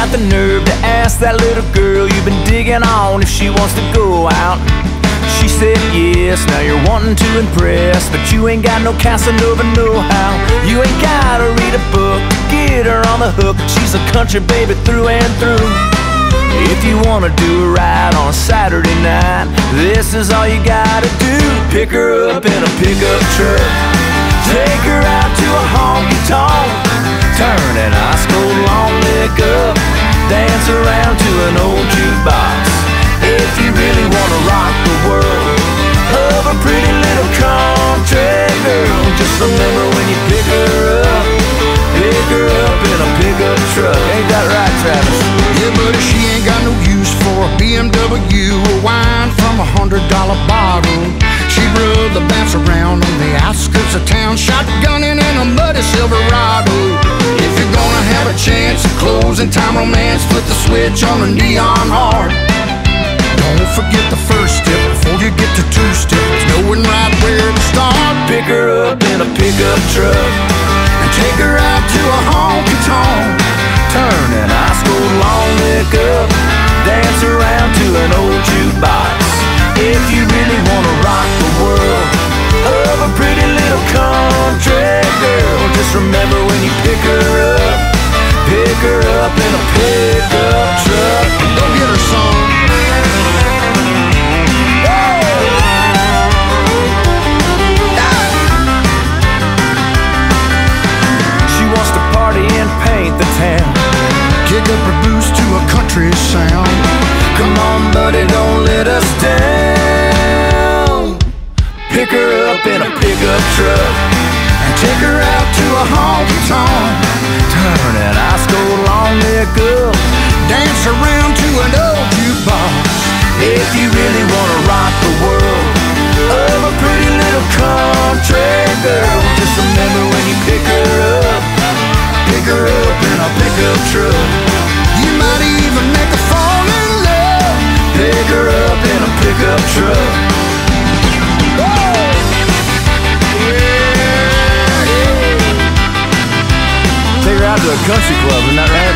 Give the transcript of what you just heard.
got the nerve to ask that little girl you've been digging on if she wants to go out? She said yes, now you're wanting to impress, but you ain't got no Casanova know-how. You ain't gotta read a book to get her on the hook. She's a country baby through and through. If you wanna do a ride on a Saturday night, this is all you gotta do. Pick her up in a pickup truck, take her out to a honky-tonk, turn an ice cold long neck up, dance around to an old jukebox. If you really wanna rock the world of a pretty little country girl, just remember when you pick her up in a pickup truck. Ain't that right, Travis? Yeah, buddy, she ain't got no use for a BMW or wine from $100 bottle. She rode the bounce around on the outskirts of town, shotgunning in a muddy Silverado. If you're gonna have a chance at closing time romance, flip the switch on a neon heart. Don't forget the first step before you get to two-step. It's knowing right where to start. Pick her up in a pickup truck and take her out to a honky-tonk, turn an ice cold long neck up, dance around to an old jukebox. If you really wanna rock the world of a pretty little country girl, just remember when you pick her up in a pickup truck. Go get her, son. Paint the town, kick up her boots to a country sound. Come on, buddy, don't let us down. Pick her up in a pickup truck and take her out to a honky-tonk, turn an ice cold long neck up, dance around to an old jukebox. If you really wanna rock the world of a pretty little country girl, just remember when you pick her up in a pickup truck. You might even make her fall in love. Pick her up in a pickup truck. Take her out to a country club, isn't that right?